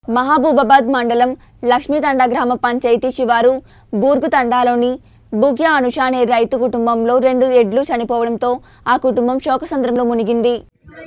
మహబూబాబాద్ మండలం లక్ష్మీతండ గ్రామ పంచాయతీ శివారు బూర్గు తండాలోని బుగ్య అనుష అనే రైతు కుటుంబంలో 2 ఎడ్లు చనిపోవడంతో ఆ కుటుంబం శోకసంద్రంలో మునిగింది.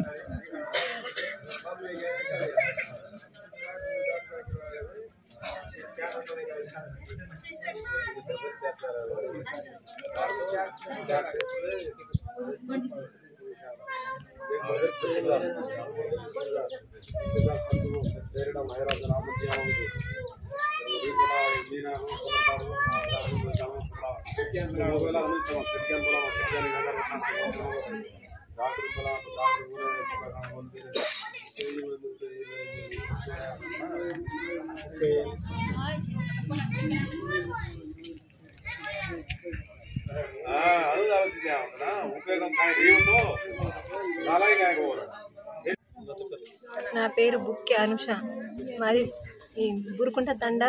నా పేరు బుక్కి అనుష. మాది ఈ బూరుకుంట తండ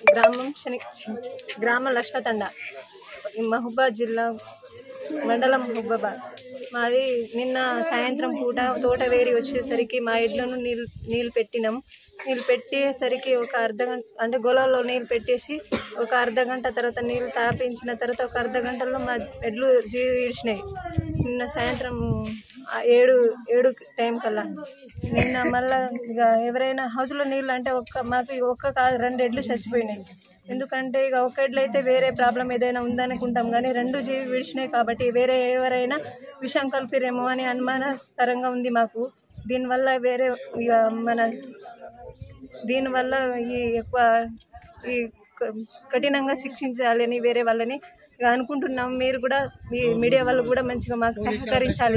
గ్రామం లక్ష్మతండ, మహబూబాబాద్ జిల్లా మండలం మహబూబాబాద్. మాది నిన్న సాయంత్రం పూట తోట వేరి వచ్చేసరికి మా ఇళ్లను నీళ్ళు పెట్టినాం. నీళ్ళు పెట్టేసరికి ఒక అర్ధగంట అంటే గొలలో నీళ్ళు పెట్టేసి ఒక అర్ధగంట తర్వాత నీళ్ళు తాపించిన తర్వాత ఒక అర్ధగంటలో మా ఎడ్లు జీవి విడిచినాయి. నిన్న సాయంత్రం 7 టైం కల్లా. నిన్న మళ్ళీ ఇక ఎవరైనా హౌస్లో నీళ్ళు అంటే మాకు కాదు 2 ఎడ్లు చచ్చిపోయినాయి. ఎందుకంటే ఇక ఒక ఎడ్లు అయితే వేరే ప్రాబ్లం ఏదైనా ఉందనుకుంటాం, కానీ 2 జీవి విడిచినాయి కాబట్టి వేరే ఎవరైనా విషం కలిపిరేమో అని అనుమానకరంగా ఉంది మాకు. దీనివల్ల దీనివల్ల ఎక్కువ కఠినంగా శిక్షించాలని వేరే వాళ్ళని అనుకుంటున్నాం. మీరు కూడా ఈ మీడియా వాళ్ళు కూడా మంచిగా మాకు సహకరించాలి.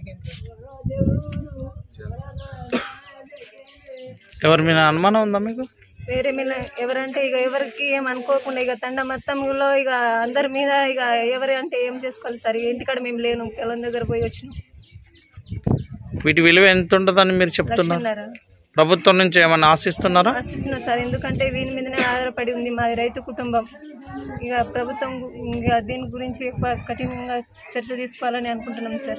ఎవరి మీద అనుమానం ఉందా మీకు? వేరే మీద ఎవరంటే ఇక ఎవరికి ఏం అనుకోకుండా ఇక తండ మొత్తంలో ఇక అందరి మీద ఇక ఎవరి అంటే ఏం చేసుకోవాలి సార్. ఇంటికాడ మేము లేను, పొలం దగ్గర పోయి వచ్చినాం. వీటి విలువ ఎంత ఉంటుందని మీరు చెప్తున్నారు? ప్రభుత్వం నుంచి ఏమన్నా ఆశిస్తున్నారా? ఆశిస్తున్నాం సార్, ఎందుకంటే వీని మీదనే ఆధారపడి ఉంది మాది రైతు కుటుంబం. ఇక ప్రభుత్వం ఇక దీని గురించి ఎక్కువ కఠినంగా చర్చ తీసుకోవాలని అనుకుంటున్నాం సార్.